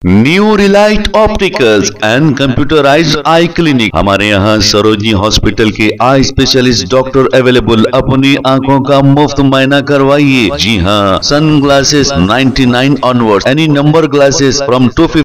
New relight opticals and computerised eye clinic. हमारे यहाँ Sarojini hospital के आई स्पेशलिस्ट डॉक्टर अवेलेबल। अपनी आंखों का मुफ्त मायना करवाइए। जी हाँ, sun glasses 99 onward, any number glasses from 250।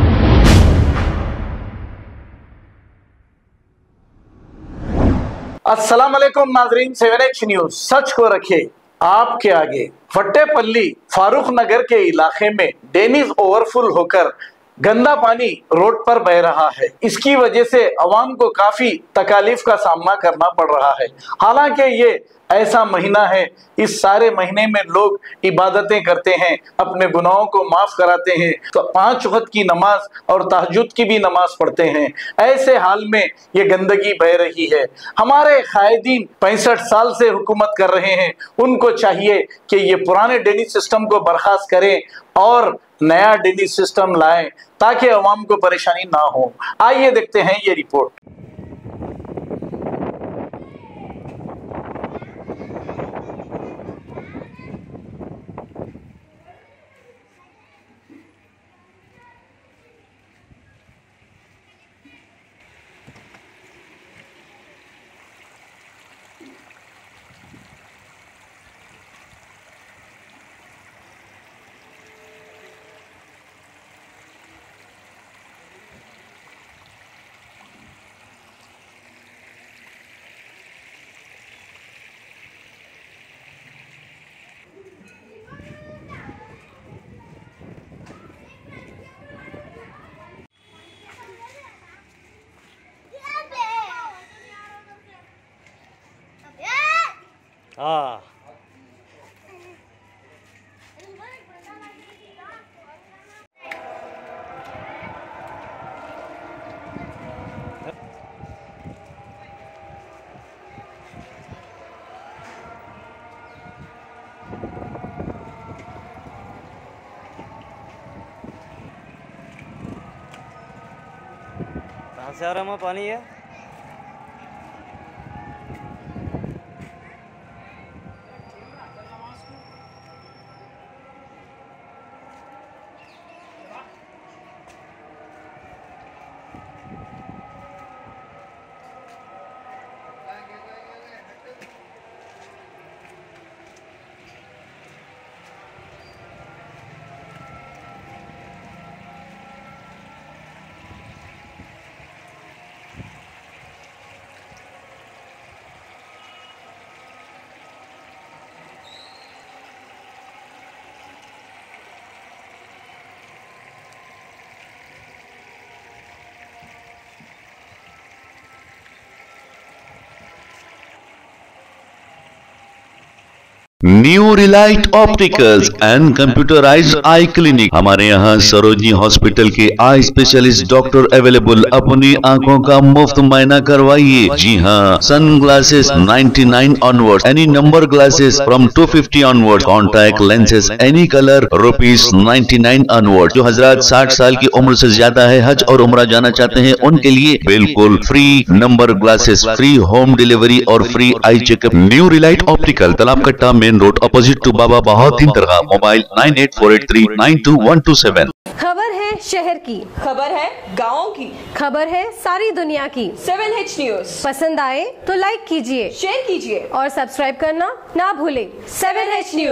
अस्सलाम वालेकुम नाजरीन, 7H न्यूज सच को रखे आपके आगे। फट्टेपल्ली फारूक नगर के इलाके में ड्रेनेज ओवरफुल होकर गंदा पानी रोड पर बह रहा है। इसकी वजह से अवाम को काफी तकालीफ का सामना करना पड़ रहा है। हालांकि ये ऐसा महीना है, इस सारे महीने में लोग इबादतें करते हैं, अपने गुनाहों को माफ कराते हैं, तो 5 वक्त की नमाज और तहज्जुद की भी नमाज पढ़ते हैं। ऐसे हाल में ये गंदगी बह रही है। हमारे कायदीन 65 साल से हुकूमत कर रहे हैं, उनको चाहिए कि ये पुराने ड्रेनेज सिस्टम को बर्खास्त करें और नया ड्रेनेज सिस्टम लाएं ताकि अवाम को परेशानी ना हो। आइए देखते हैं ये रिपोर्ट। हाँ, कहाँ से आ रहा है पानी है? New relight opticals and computerised eye clinic. हमारे यहाँ सरोजनी हॉस्पिटल के आई स्पेशलिस्ट डॉक्टर अवेलेबल। अपनी आंखों का मुफ्त मायना करवाइए। जी हाँ, sun glasses 99 onward, any number glasses from 250 onward, contact lenses any colour ₹99 onward. जो हजरात 60 साल की उम्र से ज्यादा है, हज और उम्रा जाना चाहते हैं, उनके लिए बिल्कुल free number glasses, free home delivery और free eye checkup. New relight optical, Talab Katta, main road, opposite to Baba Bahauddin दरगाह। मोबाइल 9848392127। खबर है शहर की, खबर है गाँव की, खबर है सारी दुनिया की। 7H न्यूज पसंद आए तो लाइक कीजिए, शेयर कीजिए और सब्सक्राइब करना ना भूलें। 7H news.